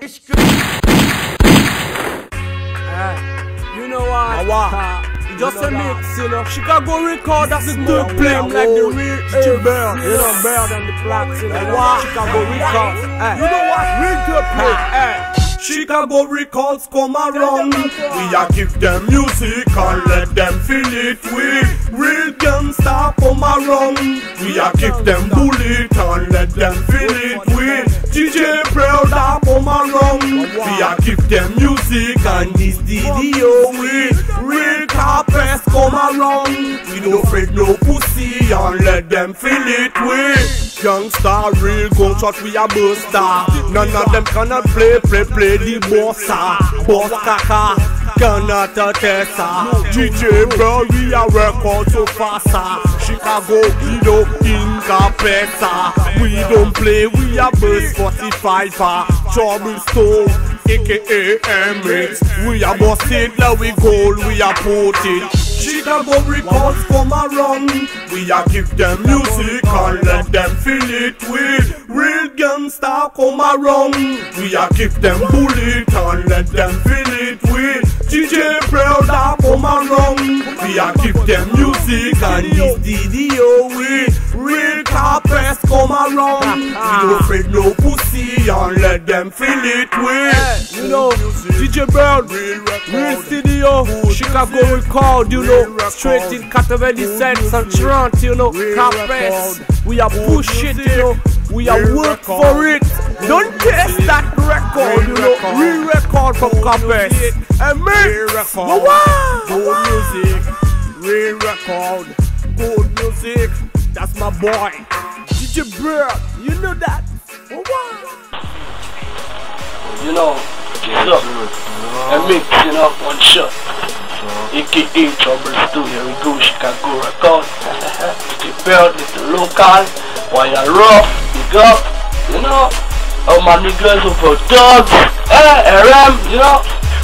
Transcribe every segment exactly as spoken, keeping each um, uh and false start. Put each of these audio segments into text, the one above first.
You know what? what? Uh, just a mix, you know. Chicago record, that's the two play like the real Y.Bird. You know, Bird and the Blacks in the Chicago record. You know what? Real two play. Chicago records come around. We a give them music and let them feel it. We real gangsta come around. We a give them bullet and let them feel it. We D J Proud come around. We a give them music and this D D O. We real capestè come around. We don't afraid no pussy and let them feel it. We gangsta real gunshot we a buster. None of them cannot play play play the bossa, boss kaka, cannot test. D J Bird, we a record so fast. Chicago, we don't in capestè. We don't play, we a burst forty-five. Trouble Stone, aka M X. We a bust it, now we gold, we a put it. Chicago records come around. We a give them music and let them feel it. With real gangsta come around. We a give them bullet and let them feel it. With D J Proud come around. We a give them music and this D D O. With real capestè come around. We don't afraid no pussy and let them feel it. With you know, D J Bird, real studio, Chicago record, you know. Straight in Category Sense and Trant, you know, capestè. We are push it, you know. We are work for it. Don't test that record, you know. Real record from capestè. And me, wow, good music, real record, good music. That's my boy, D J Bird. You know that. Wow. You know, look, a mix, you know, one shot. aka Trouble Sto, here we go, Chicago record. D J Bird, little local, while you're rough, big up, you know. All my niggas over dogs, eh, R M, you know.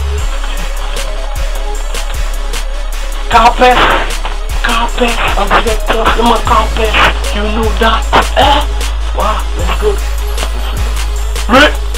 Capestè, capestè, I'm the tough, I'm a capestè, you know that, eh. Wow, let's go. Right.